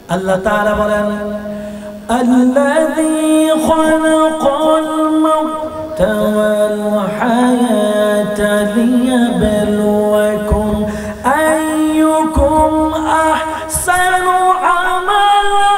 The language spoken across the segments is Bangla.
আল্লাহ তাআলা বলেন আল্লাযী খালাকাল মাউতা ওয়াল হায়াতা লিয়াবলুয়াকুম আইয়ুকুম আহসানু আমালা।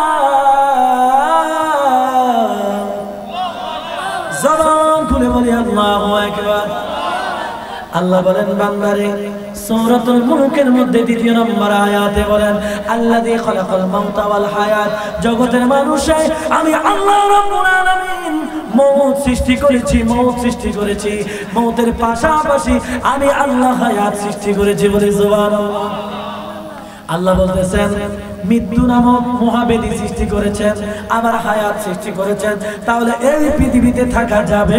জবান খুলে বলি আল্লাহু আকবার। আল্লাহ বলেন বান্দারে সূরাতুল মুলকের মধ্যে ২য় নম্বর আয়াতে বলেন আল্লাযী খালাকাল মাউতা ওয়াল হায়াত, জগতের মানুষে আমি আল্লাহ রাব্বুল আলামিন মওত সৃষ্টি করেছি, মওত সৃষ্টি করেছি, মওতের পাশাপাশি আমি আল্লাহ হায়াত সৃষ্টি করেছি বলে সুবহানাল্লাহ। আল্লাহ বলতেছেন মৃত্যু নামক মহাব্যাধি সৃষ্টি করেছেন, আবার হায়াত সৃষ্টি করেছেন, তাহলে এই পৃথিবীতে থাকা যাবে?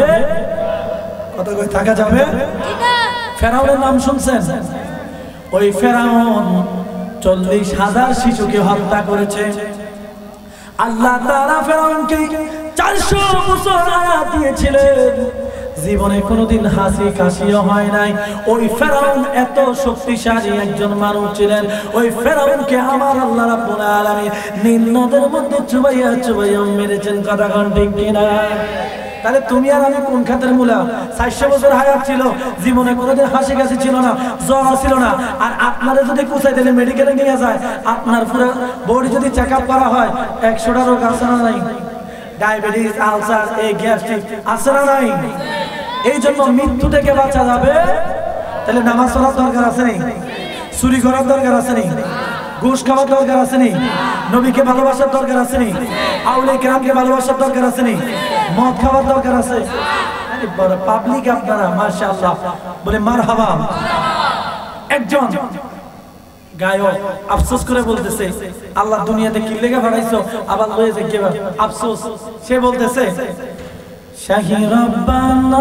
কত করে থাকা যাবে? ফেরাউনের নাম শুনছেন? ওই ফেরাউন ৪০,০০০ শিশুকে হত্যা করেছে। আল্লাহ তাআলা ফেরাউনকে ৪০০ বছর হায়াত দিয়েছিলেন, জীবনে কোনোদিন হাসি কাশিও হয় নাই। ওই ফেরাউন এত শক্তিশালী একজন মানুষ ছিলেন, ওই ফেরাউনকে আমার আল্লাহ রাব্বুল আলামিন নীল নদের মধ্যে চুবাইয়া চুবাইয়া মেরেছেন। কথা কোন ঠিক কিনা? তাহলে তুমি আর আমি কোন খাতের মূলা? ৪০০ বছর হায়াত ছিল, জীবনে কোনোদিন হাসি কাশি ছিল না, জ্বর ছিল না। আর আপনারা যদি কোথায় দিলে মেডিকেলে নিয়ে যায়, আপনার পুরো বডি যদি চেক আপ করা হয় ১০০টা রোগ আছে না নাই? ডায়াবেটিস, আলসার, এই গ্যাস্ট্রিক আছে না নাই? এই জন্য মৃত্যু থেকে বাঁচা যাবে, তাহলে নামাজ পড়ার দরকার আছে নেই? চুরি করার দরকার আছে নেই? ঘুষ খাওয়ার দরকার আছে নেই? নবীকে ভালোবাসার দরকার আছে নেই? আউলিয়া কেরামকে ভালোবাসার দরকার আছে নেই? মদ খাওয়ার দরকার আছে? আরে বড় পাবলিক আপনারা, মাশাআল্লাহ বলে মারহাবা। একজন গায়ক আফসোস করে বলতেছে আল্লাহ দুনিয়াতে কি লেগে বানাইছো, আবার লয়েছে কি আফসোস। সে বলতেছে শাহি রব্বানা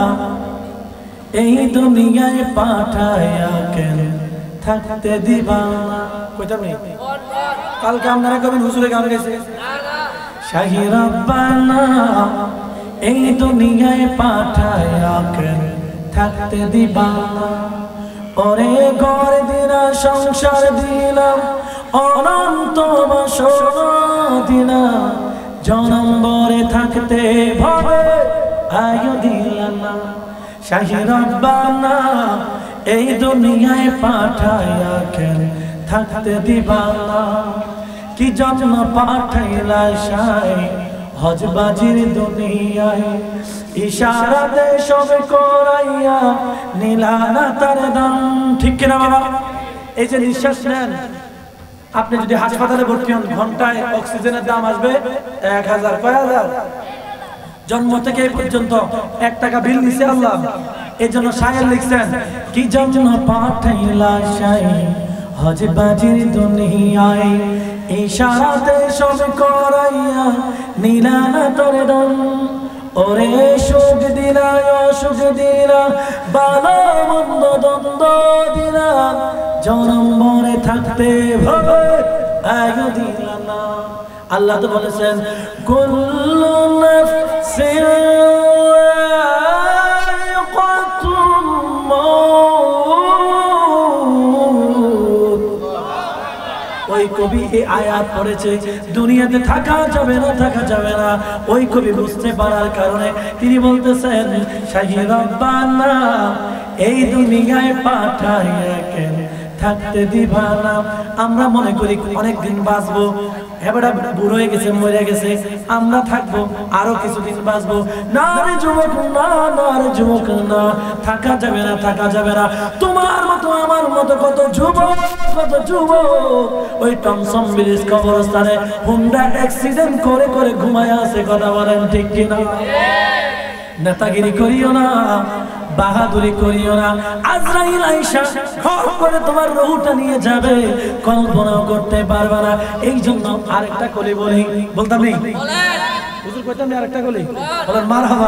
এই দুনিয়ায় পাঠায়া কেন থাকতে দিবা না। কইতাম নি কালকে আপনারা কবেন হুজুরে গান গাইছে শাহি রব্বানা এই দুনিয়ায় পাঠায়া কেন থাকতে দিবা না। ওরে ঘর দিনা সংসার দিলাম অনন্ত বছর দিলাম, জনম ভরে থাকতে ভবে আয়ু দিলাম না। শাহি রব্বানা এই দুনিয়ায় পাঠায়া কেন থাকতে দিবা না। কি জন্য পাঠাইলা শাই হজবাজির দুনিয়ায়, ইশারাতে সব করাইয়া নীলানা তার দাম। ঠিক কিনা বাবা? এই যে নিঃশ্বাস নেন, আপনি যদি হাসপাতালে ভর্তি হন ঘন্টায় অক্সিজেনের দাম আসবে ১,০০০। কয় হাজার? জন্ম থেকে এই পর্যন্ত ১ টাকা বিল নিছে আল্লাহ। এই জন্য শায়ের লিখছেন কি জন্য পাঠাইলা শাই হজবাজির দুনিয়ায়, ইশারাতে সব করাইয়া নীলানা তোর দাম। ওরে সুখ দিলা অসুখ দিলা ভালো মন্দ দ্বন্দ্ব দিলা, জনম ভরে থাকতে ভবে আয়ু দিলা না। আল্লাহ তো বলেছেন কুল্লু নাফসিন যায়িকাতুল মাউত। ওই কবি এই আয়াত পড়েছে দুনিয়াতে থাকা যাবে না, থাকা যাবে না। ওই কবি বুঝতে পারার কারণে তিনি বলতেছেন শাহি রব্বানা এই দুনিয়ায় পাঠাইয়া কেন থাকতে দিবা না। আমরা মনে করি অনেকদিন বাঁচবো, এবারে বুড়ো হয়ে গেছে, মরে গেছে, আমরা থাকবো আরো কিছুদিন বাঁচবো। না রে যুবক না, না রে যুবক না, থাকা যাবে না, থাকা যাবে না। তোমার মতো আমার মতো কত যুবক, কত যুবক ওই টমসম ব্রিজ কবরস্থানে হুন্ডা অ্যাক্সিডেন্ট করে করে ঘুমায় আছে। কথা বলেন ঠিক কিনা? নেতাগিরি করিও না, বাহাদুরি করিও না। আজরাইল আইসা খপ করে তোমার রূহটা নিয়ে যাবে, কল্পনাও করতে পারবে না। এই জন্য আরেকটা কলি বলি, বলতাম নেই হুজুর কইতাম না, আরেকটা কলি বলেন মারহাবা।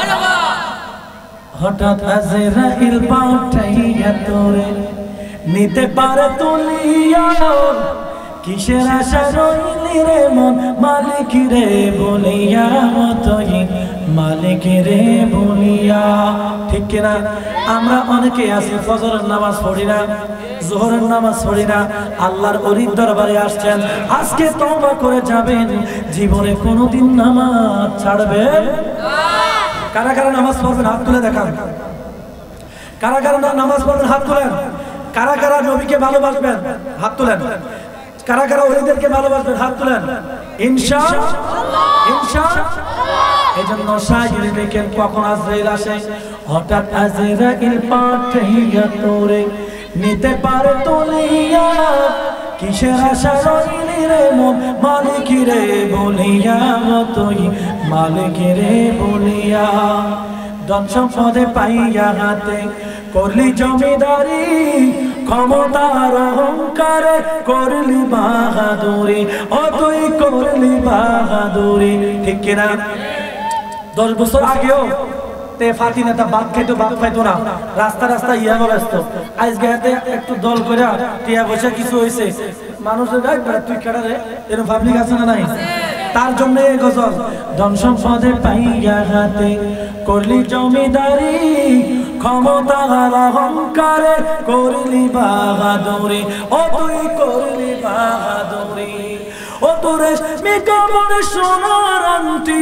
হঠাৎ আজরাইল পাঠাইয়া তোরে নিতে পারে তুলিয়া, কিসের আশা রইলি রে মন মালিক রে বলিয়া মতহীন মালিক রে বলিয়া। ঠিক কিনা? আমরা অনেকে আছি ফজরের নামাজ পড়ি না, যোহরের নামাজ পড়ি না, আল্লাহর ওলির দরবারে আসছেন, আজকে তওবা করে যাবেন, জীবনে কোনোদিন নামাজ ছাড়বেন না। কারা কারা নামাজ পড়বেন হাত তুলে দেখান। কারা কারা নামাজ পড়বেন হাত তুলেন। কারা কারা নবীকে ভালোবাসবেন হাত তুলেন। কারা কারা ওলিদেরকে ভালোবাসবেন হাত তুলেন। ইনশাআল্লাহ ইনশাআল্লাহ। এজন্য শায়র দেখেন কখন আজরাইল আসে, হঠাৎ আজরাইল পাঠাইয়া তোরে নিতে পারে তুলিয়া। কিসের আশা রইলি রে মন মালিক রে বলিয়া তুই মালিক রে বলিয়া। ধন সম্পদে পাইয়া হাতে করলি জমিদারি, ক্ষমতার অহংকারে করলি বাহাদুরি, ও তুই করলি বাহাদুরি। ঠিক কিনা? 10 বছর আগেও তে ফাতি নেতা বাদ খাইতো বাদ খাইতো না, রাস্তা রাস্তা ইয়া ব্যস্ত। আজকে হাতে একটু দল করে টিয়া বসে কিছু হয়েছে, মানুষের তুই কেডা রে এরকম পাবলিক আছে না নাই? তার জন্য এই গজল। ধন সম্পদে পাইয়া হাতে করলি জমিদারি, ক্ষমতার অহংকারে করলি বাহাদুরি, ও তুই করলি বাহাদুরি। ও তোরে মেকামনে সোনার আংটি,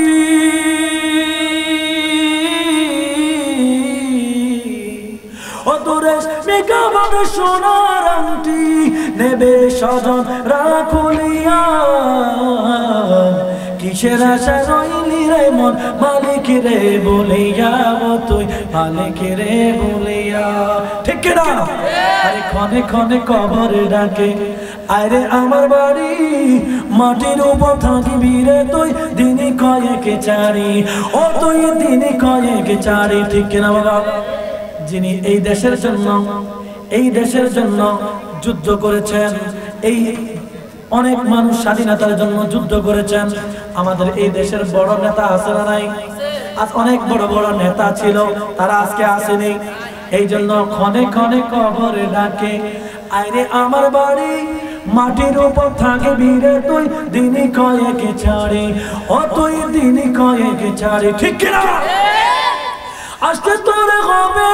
ও তোরে মেকামনে সোনার আংটি, নেবে স্বজন রাখুলিয়া। কিসের আশা রইলি রে মন মালিক রে বলিয়া তুই মালিক রে বলিয়া। ঠিক কিনা? আরে ক্ষণে ক্ষণে কবর ডাকে, আরে আমার বাড়ি মাটির উপর থাকিবি রে তুই দিনই কয়েক চারি, ও তুই দিনই কয়েক চারি। ঠিক কিনা বাবা? যিনি এই দেশের জন্য যুদ্ধ করেছেন, এই অনেক মানুষ স্বাধীনতার জন্য যুদ্ধ করেছেন, আমাদের এই দেশের বড় নেতা আছে না নাই? আজ অনেক বড় বড় নেতা ছিল, তারা আজকে আসেনি। এই জন্য ক্ষণে ক্ষণে কবরে ডাকে, আইরে আমার বাড়ি মাটির উপর থাকবি রে তুই দিনই কয়েক ছাড়ি, ও তুই দিনই কয়েক ছাড়ি। ঠিক কিনা? আজকে তোর হবে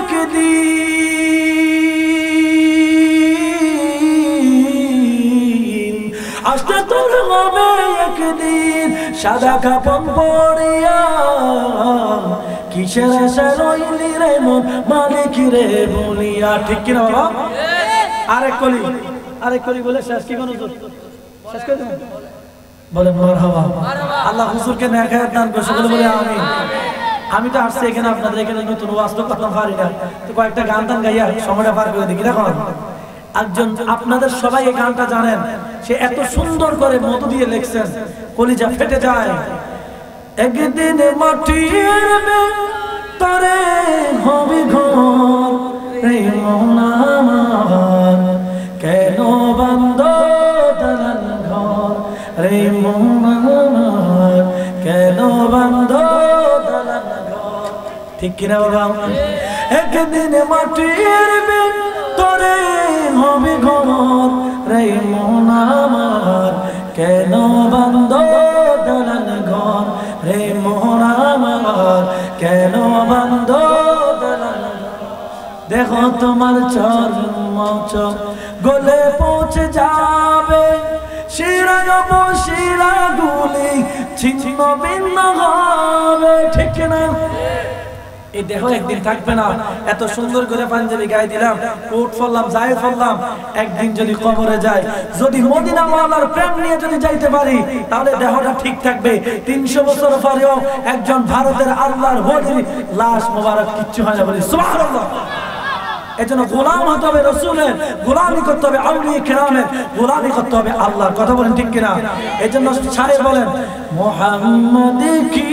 একদিন, আজকে তোর হবে একদিন সাদা কাপন পড়িয়া। কিসের আশা রইলি রে মন মালিক রে বলিয়া। ঠিক কিনা বাবা? আরেক কলি বলে শেষ কি কোন শেষ করে দেবেন? বলে মারহাবা। আল্লাহ হুজুরকে নেখায়াত দান করে, সকলে বলে আমিন। আমি তো আসছি এখানে আপনাদের এখানে নতুন ওয়াজ তো করতে পারি না, তো কয়েকটা গান টান গাইয়া সময়টা পার করে দেখি। দেখুন একজন, আপনাদের সবাই এই গানটা জানেন, সে এত সুন্দর করে মধু দিয়ে লিখছেন, কলিজা ফেটে যায়। একদিন মাটির তরে হবে ঘর রে মন আমার, কেন বান্ধ দালান ঘর রে মন আমার, কেন বান্ধ দালান ঘর। ঠিক কিনা বাবা? একদিন মাটির তরে হবে ঘর রে মন আমার, কেন বান্ধ দালান ঘর রে মন আমার, কেন বান্ধ দালান ঘর। দেখো তোমার চরম গলে পৌঁছে যাবে, শিরায় শিরা গুলি ছিন্ন ভিন্ন হবে। ঠিক না? এই দেহ একদিন থাকবে না। এত সুন্দর করে পাঞ্জাবি গায়ে দিলাম, কোট পরলাম, যাই পরলাম, একদিন যদি কবরে যায়, যদি মদিনা ওয়ালার প্রেম নিয়ে যদি যাইতে পারি, তাহলে দেহটা ঠিক থাকবে। 300 বছর পরেও একজন ভারতের আল্লাহর ওলির লাশ মোবারক কিচ্ছু হয় না, বলি সুবহানাল্লাহ। এজন্য গোলাম হতে হবে রসুলের, গোলামি করতে হবে আউলিয়া কিরামের, গোলামি করতে হবে আল্লাহর। কথা বলেন ঠিক কিনা? এজন্য শায়ের বলেন, মোহাম্মদ কি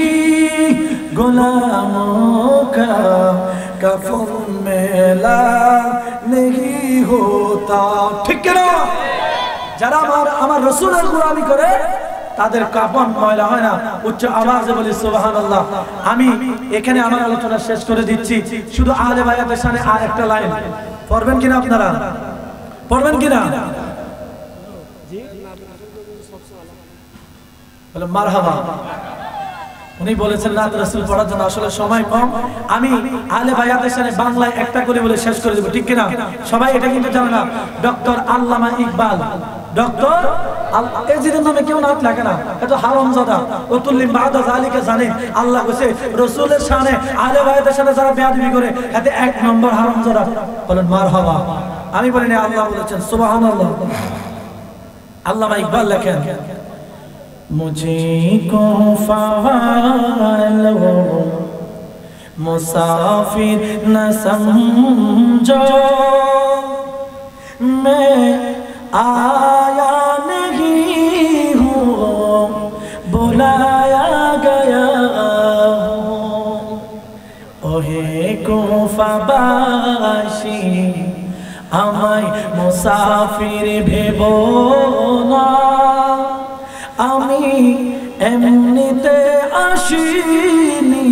গোলামোं का कफन मेला नहीं होता। ঠিক কিনা? যারা আমার রসুলের গোলামি করে তাদের কাফন ময়লা হয় না। উচ্চ আওয়াজে বলি সুবহানাল্লাহ। আমি এখানে আমার আলোচনা শেষ করে দিচ্ছি, শুধু আহলে বায়াতের শানে আর একটা লাইন পড়বেন কিনা? আপনারা পড়বেন কিনা? জি। বলে মারহাবা। উনি বলেছেন নাত রাসূল পড়ার জন্য আসলে সময় কম, আমি আলে বায়াতের সাথে বাংলায় একটা করে বলে শেষ করে দেব, ঠিক কিনা? সবাই এটা কিন্তু জানে না, ডক্টর আল্লামা ইকবাল, ডক্টর এজিদের নামে কেউ নাত লেখে না, এটা হারামজাদা। ওতুল্লিম বাদা যালিকা জানে আল্লাহ কইছে রাসূলের শানে আলে বায়াতের সাথে যারা বেয়াদবি করে এতে এক নম্বর হারামজাদা। বলেন মারহাবা। আমি বলি না, আল্লাহ বলেছেন, সুবহানাল্লাহ। আল্লামা ইকবাল লেখেন, मुझको फ़ालो मुसाफिर न समझो, मैं आया नहीं हूँ बुलाया गया हूँ। ओहे कुफाबाशी আমায় মুসাফির ভেবো না, আমি এমনিতে আসিনি,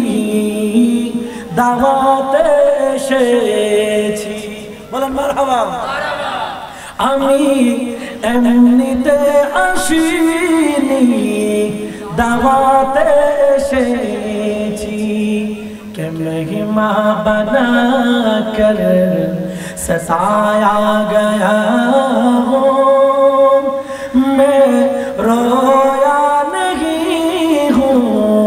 দাওয়াতে এসেছি। বলেন মারহাবা। আমি এমনিতে আসিনি, দাওয়াতে এসেছি। কে মেহমা বানাকর सताया गया हूँ, मैं रोया नहीं हूँ,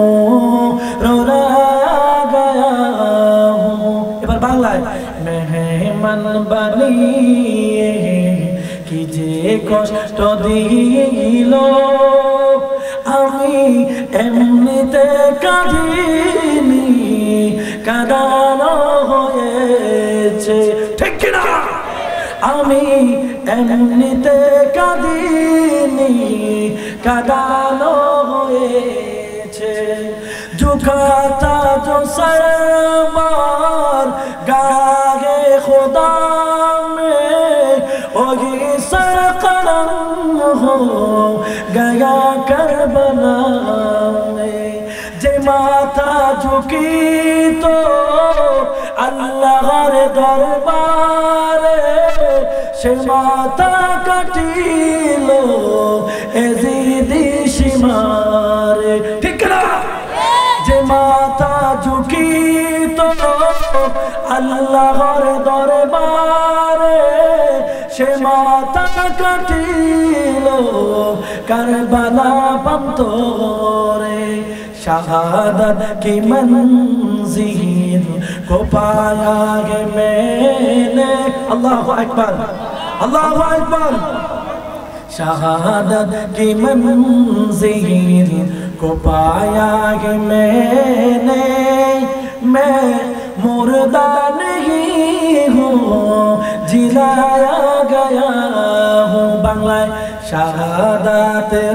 रोया गया हूँ। এবার বাংলায়, মেহমান বানিয়ে কি যে কষ্ট দিল, আমি এমনিতে কাঁদিনি, কাঁদানো হয়েছে, ঠিক কিনা? আমি এমনিতে কাঁদিনি, কাঁদানো হয়েছে। ঝুঁকাতা जो सरमार गाहे खुदा में, वही सर कलम हो गया करबला में। जे माथा झुकी तो আল্লাহর দরবারে, সে মাথা কাটিল এজিদি সীমারে, ঠিক না? যে মাথা ঝুঁকিত আল্লাহর দরবারে, সে মাথা কাটিল কারবালা প্রান্তরে। शहादत की मंज़िल को पाया है मैंने, अल्लाहु अकबर, अल्लाहु अकबर। शहादत की मंज़िल को पाया है मैंने, मैं मुर्दा नहीं हूँ, जिलाया गया हूँ। बांग्लाয় শাহাদাতের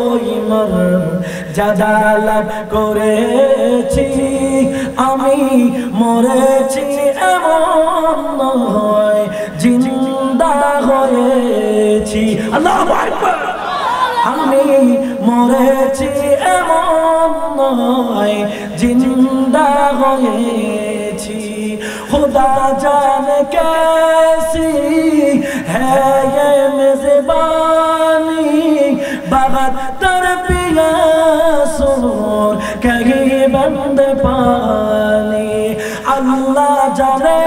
মর্যাদা লাভ করেছি, আমি মরেছি এমন নয়, জিন্দা হয়েছি। আল্লাহু আকবার। আমি মরেছি এমন নয়, জিন্দা হয়েছি। खुदा जाने कैसी है ये मेज़बानी, बहत्तर पियासों कहीं बंद पानी। अल्लाह जाने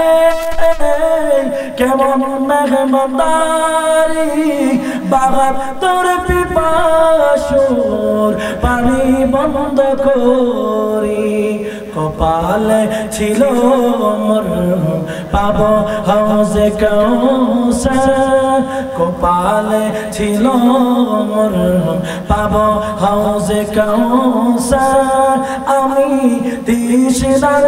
কেমন মেহমানদারি, बहत्तर পিপাসুর পানি বন্ধ করি। কপালে ছিল মোর পাব হাউজে কাউসার, কপালে ছিল মোর পাব হাউজে কাউসার। আমি তৃষ্ণার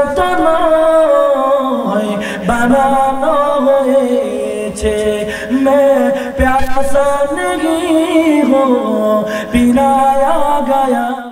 তনয় বানানো হয়েছে, मैं प्यासा नहीं हूँ पिलाया गया।